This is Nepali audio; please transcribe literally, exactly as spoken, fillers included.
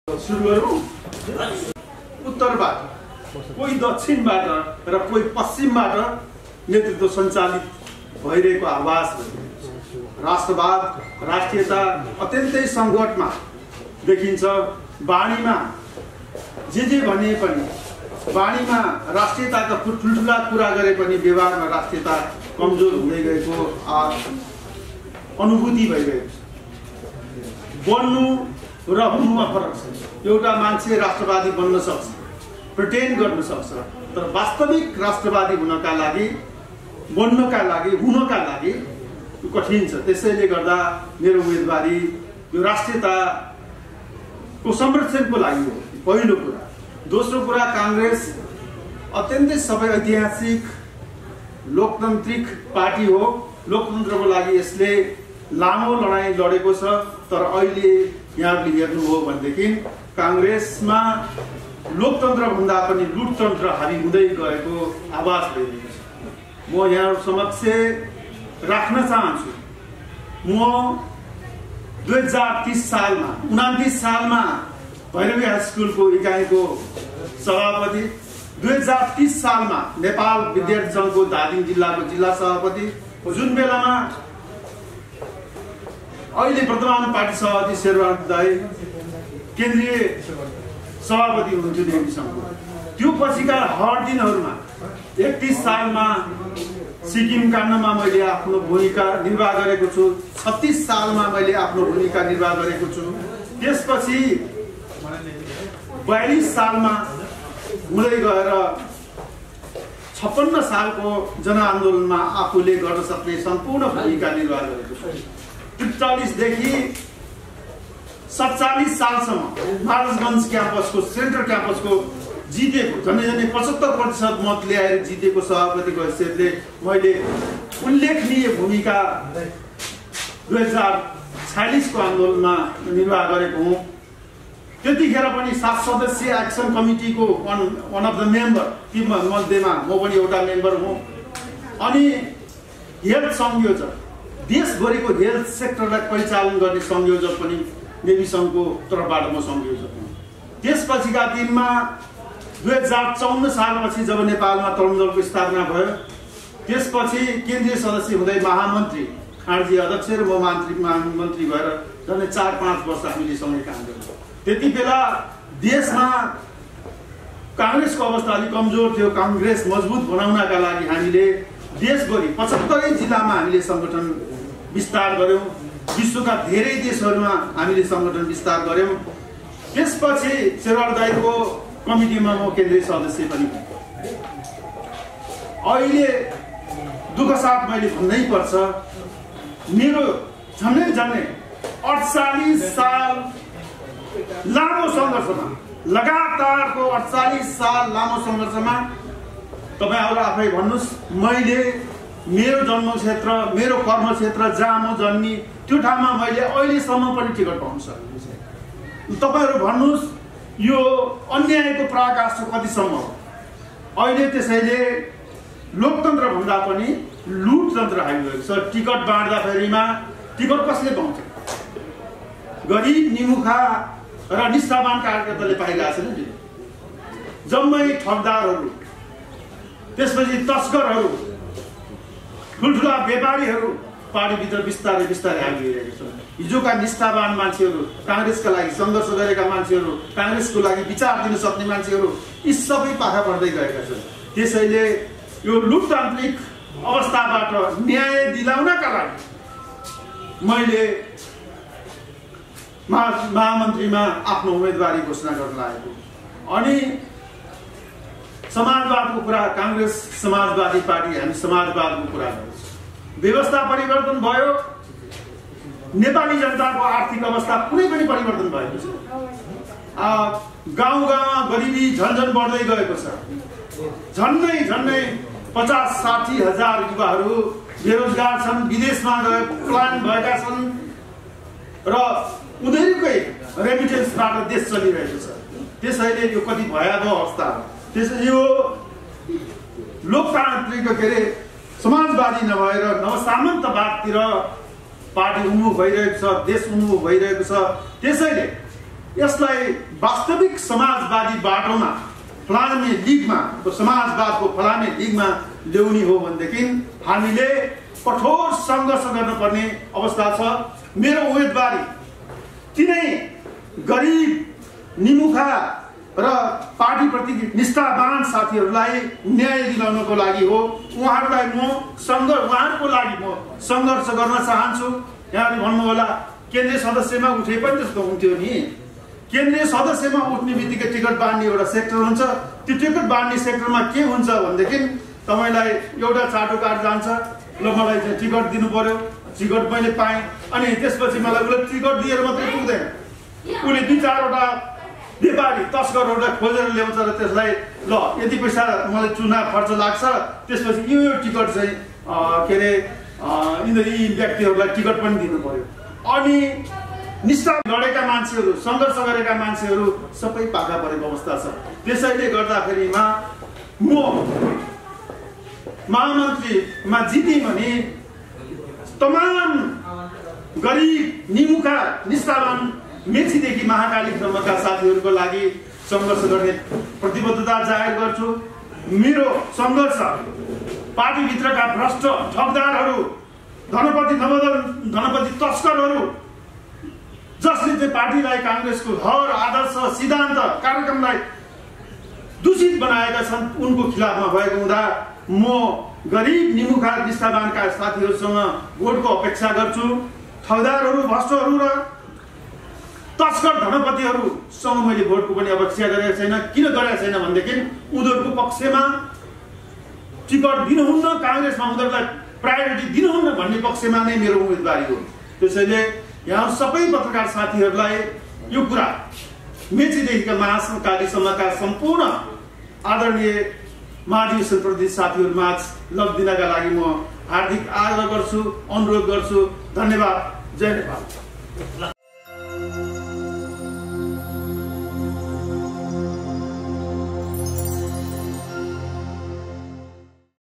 सुरु गरौँ। उत्तरबाट कोही दक्षिणबाट र कोही पश्चिमबाट नेतृत्व सञ्चालित भइरहेको आवाज राष्ट्रवाद राष्ट्रियता अत्यन्तै सङ्कटमा देखिन्छ। बाणीमा जे जे भने पनि बाणीमा राष्ट्रियताका ठुल्ठुला कुरा गरे पनि व्यवहारमा राष्ट्रियता कमजोर हुँदै गएको अनुभूति भइरहेको छ। बन्नु र हुनुमा फरक छ। एउटा मान्छे राष्ट्रवादी बन्न सक्छ, प्रिटेन्ड गर्न सक्छ, तर वास्तविक राष्ट्रवादी हुनका लागि बन्नका लागि हुनका लागि कठिन छ। त्यसैले गर्दा मेरो उम्मेदवारी यो राष्ट्रियताको संरक्षणको लागि हो, पहिलो कुरा। दोस्रो कुरा, कांग्रेस अत्यन्तै सबै ऐतिहासिक लोकतान्त्रिक पार्टी हो। लोकतन्त्रको लागि यसले लामो लडाईँ लडेको छ, तर अहिले यहाँले हेर्नुभयो भनेदेखि कांग्रेसमा लोकतन्त्र भन्दा पनि लुटतन्त्र हावी हुँदै गएको आवाज भइरहेको छ। म यहाँ समक्ष राख्न चाहन्छु, म दुई हजार तीस सालमा उनातिस सालमा भैरवी हाई स्कुलको इकाइको सभापति, दुई हजार तीस सालमा नेपाल विद्यार्थी सङ्घको धादिङ जिल्लाको जिल्ला सभापति, जुन बेलामा अहिले वर्तमान पार्टी सभापति शेरबहादुर दाई केन्द्रीय सभापति हुनुहुन्थ्यो नेवी सङ्घको। त्यो पछिका हर दिनहरूमा एकतीस सालमा सिक्किम काण्डमा मैले आफ्नो भूमिका निर्वाह गरेको छु। छत्तीस सालमा मैले आफ्नो भूमिका निर्वाह गरेको छु। त्यसपछि बयालिस सालमा हुँदै गएर छप्पन्न सालको जनआन्दोलनमा आफूले गर्न सक्ने सम्पूर्ण भूमिका निर्वाह गरेको छु। त्रिचालिसदेखि सत्तालिस सालसम्म महाराजगञ्ज क्याम्पसको सेन्ट्रल क्याम्पसको जितेको झन्डै झन्डै पचहत्तर प्रतिशत मत ल्याएर जितेको सभापतिको हैसियतले मैले उल्लेखनीय भूमिका दुई हजार छयालिसको आन्दोलनमा निर्वाह गरेको हुँ। त्यतिखेर पनि सात सदस्यीय एक्सन कमिटीको one one of the member, ती मध्येमा म पनि एउटा मेम्बर हुँ। अनि हेल्थ संयोजक, देशभरिको हेल्थ सेक्टरलाई परिचालन गर्ने संयोजक पनि नेवी सङ्घको तर्फबाट म संयोजक हुँ। त्यसपछिका दिनमा दुई हजार चौन्न सालपछि जब नेपालमा तरुण दलको स्थापना भयो, त्यसपछि केन्द्रीय सदस्य हुँदै महामन्त्री खाँडजी अध्यक्ष र म मन्त्री महामन्त्री भएर झन्डै चार पाँच वर्ष हामीले सँगै काम गऱ्यौँ। त्यति बेला देशमा काङ्ग्रेसको अवस्था अलिक कमजोर थियो। काङ्ग्रेस मजबुत बनाउनका लागि हामीले देशभरि पचहत्तरै जिल्लामा हामीले सङ्गठन विस्तार गऱ्यौँ। विश्वका धेरै देशहरूमा हामीले सङ्गठन विस्तार गऱ्यौँ। त्यसपछि शेरबहादुर दाइको कमिटीमा म केन्द्रीय सदस्य पनि हुँ। अहिले दुःख साथ मैले भन्नै पर्छ, मेरो झन्डै झन्डै अडचालिस साल लामो सङ्घर्षमा, लगातारको अडचालिस साल लामो सङ्घर्षमा तपाईँहरू आफै भन्नुहोस्, मैले मेरो जन्मक्षेत्र, मेरो कर्मक्षेत्र जहाँ म जन्मी त्यो ठाउँमा मैले अहिलेसम्म पनि टिकट पाउन सकेको छैन। तपाईँहरू भन्नुहोस् यो अन्यायको पराकाष्ठ कतिसम्म हो? अहिले त्यसैले लोकतन्त्र भन्दा पनि लुटतन्त्र हालिरहेको छ। टिकट बाँड्दाखेरिमा टिकट कसले पाउँछ? गरिब निमुखा र निष्ठावान कार्यकर्ताले पाइरहेको छैन नि। जम्मै ठगदारहरू, त्यसपछि तस्करहरू, ठुल्ठुला व्यापारीहरू पार्टीभित्र बिस्तारै बिस्तारै हालिरहेको छ। हिजोका निष्ठावान मान्छेहरू, काङ्ग्रेसका लागि सङ्घर्ष गरेका मान्छेहरू, काङ्ग्रेसको लागि विचार दिन सक्ने मान्छेहरू, यी सबै पाखा पर्दै गएका छन्। त्यसैले यो लोकतान्त्रिक अवस्थाबाट न्याय दिलाउनका लागि मैले महा महामन्त्रीमा आफ्नो उम्मेदवारी घोषणा गर्न लागेको। अनि समाजवादको कुरा, काङ्ग्रेस समाजवादी पार्टी, हामी समाजवादको कुरा गर्छौँ। व्यवस्था परिवर्तन भयो, नेपाली जनताको आर्थिक अवस्था कुनै पनि परिवर्तन भएको छ। गाउँ गाउँमा गरिबी झन्झन बढ्दै गएको छ। झन्डै झन्डै पचास साठी हजार युवाहरू बेरोजगार छन्, विदेशमा गए प्लान भएका छन् र उनीहरूकै रेमिटेन्सबाट देश चलिरहेको छ। त्यसैले यो कति भयावह अवस्था हो। त्यसैले यो लोकतान्त्रिक के अरे समाजवादी नभएर नवसामन्तवादतिर पार्टी उन्मुख भइरहेको छ, देश उन्मुख भइरहेको छ। त्यसैले यसलाई वास्तविक समाजवादी बाटोमा फलामे लिगमा समाजवादको फलामे लिगमा ल्याउने हो भनेदेखि हामीले कठोर सङ्घर्ष गर्नुपर्ने अवस्था छ। मेरो उम्मेदवारी तिनै गरिब निमुखा र पार्टीप्रति निष्ठावान साथीहरूलाई न्याय दिलाउनको लागि हो। उहाँहरूलाई म सङ्घर्ष उहाँहरूको लागि म सङ्घर्ष गर्न चाहन्छु। यहाँले भन्नु होला केन्द्रीय सदस्यमा उठे पनि त्यस्तो हुन्थ्यो नि। केन्द्रीय सदस्यमा उठ्ने बित्तिकै टिकट बाँड्ने एउटा सेक्टर हुन्छ। त्यो टिकट बाँड्ने सेक्टरमा के हुन्छ भनेदेखि तपाईँलाई एउटा चाटो कार्ड जान्छ, ल मलाई चाहिँ टिकट दिनु पर्यो, टिकट मैले पाएँ, अनि त्यसपछि मलाई उसले टिकट दिएर मात्रै पुग्दैन, उसले दुई चारवटा व्यापारी तस्करहरूलाई खोजेर ल्याउँछ र त्यसलाई ल यति पैसा मलाई चुनाव खर्च लाग्छ, त्यसपछि यो यो टिकट चाहिँ के अरे यिनीहरू यी व्यक्तिहरूलाई टिकट पनि दिनु पर्यो। अनि निष्ठा लडेका मान्छेहरू, सङ्घर्ष गरेका मान्छेहरू सबै पाखा परेको अवस्था छ। त्यसैले गर्दाखेरिमा म महामन्त्रीमा जितेँ भने तमाम गरिब निमुखा निष्ठावान मेचीदेखि महाकालीसम्मका साथीहरूको लागि सङ्घर्ष गर्ने प्रतिबद्धता जाहेर गर्छु। मेरो सङ्घर्ष पार्टीभित्रका भ्रष्ट ठगदारहरू, धनपति नवदन धनपति तस्करहरू जसले चाहिँ पार्टीलाई, काङ्ग्रेसको हर आदर्श सिद्धान्त कार्यक्रमलाई दूषित बनाएका छन् उनको खिलाफमा भएको हुँदा म गरिब निमुखा निष्ठावानका साथीहरूसँग भोटको अपेक्षा गर्छु। ठगदारहरू, भ्रष्टहरू र तस्कर धनपतिहरूसँग मैले भोटको पनि अपेक्षा गरेको छैन। किन गरेको छैन भनेदेखि उनीहरूको पक्षमा टिकट दिनुहुन्न, काङ्ग्रेसमा उनीहरूलाई प्रायोरिटी दिनुहुन्न भन्ने पक्षमा नै मेरो उम्मेदवारी हो। त्यसैले यहाँ सबै पत्रकार साथीहरूलाई यो कुरा मेचीदेखिका महाकालीसम्मका सम्पूर्ण आदरणीय महाधिवेशन प्रतिनिधि साथीहरूमाझ लगिदिनका लागि म हार्दिक आग्रह गर्छु, अनुरोध गर्छु। धन्यवाद। जय नेपाल।